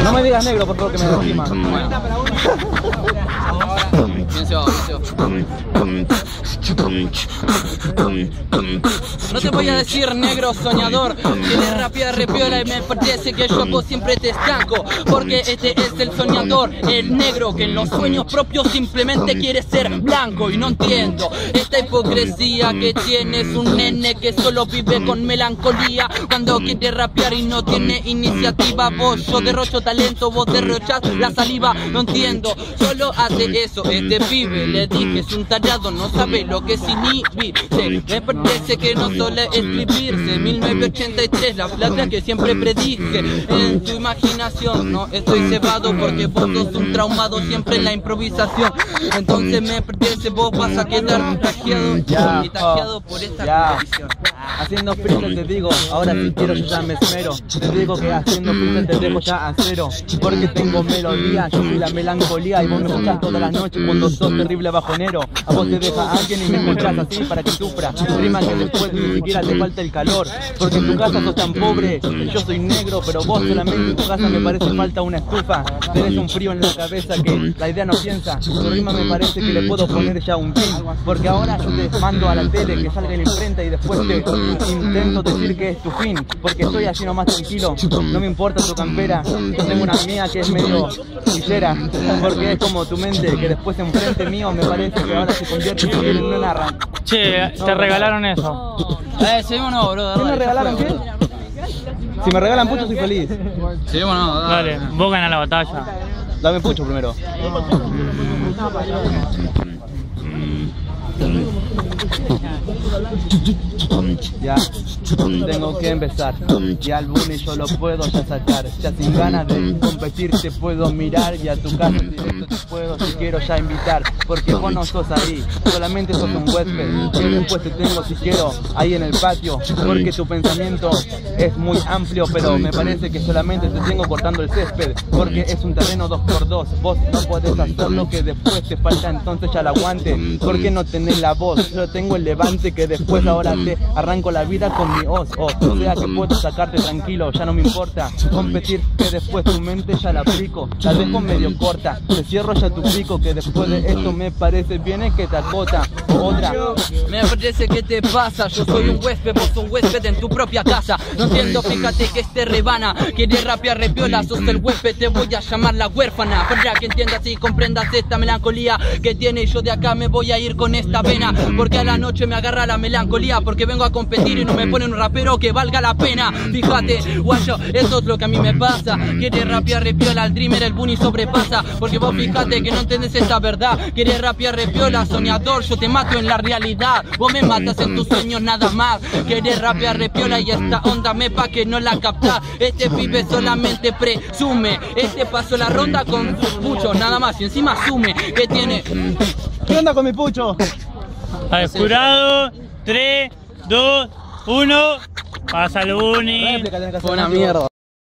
No me digas negro, por favor, que me lastima. Bien se va, bien se va. No te voy a decir negro soñador, tienes rapia repiola y me parece que yo vos siempre te estanco. Porque este es el soñador, el negro que en los sueños propios simplemente quiere ser blanco. Y no entiendo esta hipocresía que tienes, un nene que solo vive con melancolía cuando quiere rapear y no tiene iniciativa. Vos, yo derrocho talento, vos derrochás la saliva. No entiendo, solo hace eso este pibe. Le dije, es un tallado, no sabe lo que es inhibirse. Me parece que no suele escribirse. 1983, la plata que siempre predije en tu imaginación. No estoy cebado porque vos sos un traumado siempre en la improvisación. Entonces me parece vos vas a quedar tajeado y tajeado por esta condición. Haciendo freestyle te digo, ahora si quiero yo ya me esmero. Te digo que haciendo freestyle te dejo ya a cero. Porque tengo melodía, yo soy la melancolía. Y vos me escuchás todas las noches cuando sos terrible bajonero. A vos te deja alguien y me escuchás así para que sufra. Rima que después ni siquiera te falta el calor. Porque en tu casa sos tan pobre, yo soy negro, pero vos solamente en tu casa me parece falta una estufa. Tenés un frío en la cabeza que la idea no piensa. Tu rima me parece que le puedo poner ya un fin. Porque ahora yo te mando a la tele que salga en la imprenta y después te intento decir que es tu fin. Porque estoy así nomás tranquilo, no me importa tu campera. Yo tengo una mía que es medio sincera. Porque es como tu mente que después enfrente mío me parece que ahora se convierte en una narra. Che, te regalaron eso. Sí o no, bro. ¿Qué me regalaron qué? Si me regalan pucho soy feliz. Sí o no, Dale, vos ganás la batalla. Dame pucho primero. Ya, tengo que empezar. Y al bully yo lo puedo ya sacar. Ya sin ganas de competir te puedo mirar. Y a tu casa directo te puedo si quiero ya invitar. Porque vos no sos ahí, solamente sos un huésped. Que después te tengo si quiero ahí en el patio. Porque tu pensamiento es muy amplio, pero me parece que solamente te tengo cortando el césped. Porque es un terreno 2x2. Vos no podés hacer lo que después te falta, entonces ya la aguante. Porque no tenés la voz, yo tengo el levante que después ahora te arranco la vida con mi hoz. O sea que puedo sacarte tranquilo, ya no me importa competir, que después tu mente ya la aplico. La dejo medio corta, te cierro ya tu pico, que después de esto me parece bien que te acota. Otra. Me parece que te pasa, yo soy un huésped, vos un huésped en tu propia casa. No entiendo, fíjate que este rebana quiere rapear repiola, sos el huésped, te voy a llamar la huérfana. Para que entiendas y comprendas esta melancolía que tiene, y yo de acá me voy a ir con esta pena. Porque a la noche me agarra la melancolía, porque vengo a competir y no me ponen un rapero que valga la pena. Fíjate, guayo, eso es lo que a mí me pasa. Quiere rapear repiola, al dreamer el bunny sobrepasa. Porque vos fíjate que no entendés esta verdad. Quiere rapear repiola, soñador, yo te mato en la realidad. Vos me matas en tus sueños nada más. Quiere rapear repiola y esta onda me pa' que no la captás. Este pibe solamente presume. Este pasó la ronda con sus puchos nada más y encima asume que tiene. ¿Qué onda con mi pucho? Al jurado, 3, 2, 1, pasa el bunny. Fue una mierda.